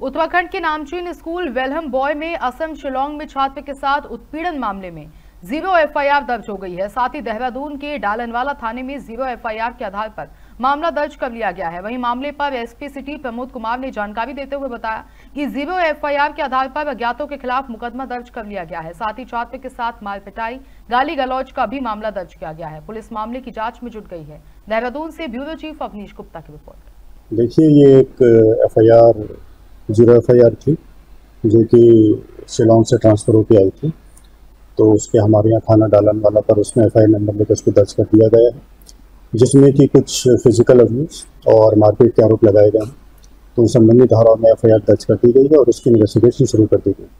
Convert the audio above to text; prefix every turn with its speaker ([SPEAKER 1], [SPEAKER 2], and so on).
[SPEAKER 1] उत्तराखंड के नामचीन school Welham boy में असम शिलोंग में छात्र के साथ उत्पीड़न मामले में 0 एफआईआर दर्ज हो गई है। साथ ही देहरादून के डालनवाला थाने में 0 एफआईआर के आधार पर मामला दर्ज कर लिया गया है। वहीं मामले पर एसपी सिटी प्रमोद कुमार ने जानकारी देते हुए बताया कि 0 एफआईआर के आधार पर अज्ञातों के खिलाफ मुकदमा दर्ज कर लिया गया है। साथ ही छात्र के साथ मार पिटाई, गाली गलौज का भी मामला दर्ज किया गया है। पुलिस मामले की जाँच में जुट गई है। देहरादून से ब्यूरो चीफ अवनीश गुप्ता की रिपोर्ट।
[SPEAKER 2] देखिए, ये एक 0 एफआईआर थी जो कि शिलोंग से ट्रांसफ़र होकर आई थी। तो उसके हमारे यहाँ थाना डालनवाला पर उसमें एफआईआर नंबर लेकर उसको दर्ज कर दिया गया है, जिसमें कि कुछ फिजिकल अब्यूज़ और मारपीट के आरोप लगाए गए हैं। तो संबंधित धाराओं में एफआईआर दर्ज कर दी गई है और उसकी इन्वेस्टिगेशन शुरू कर दी गई।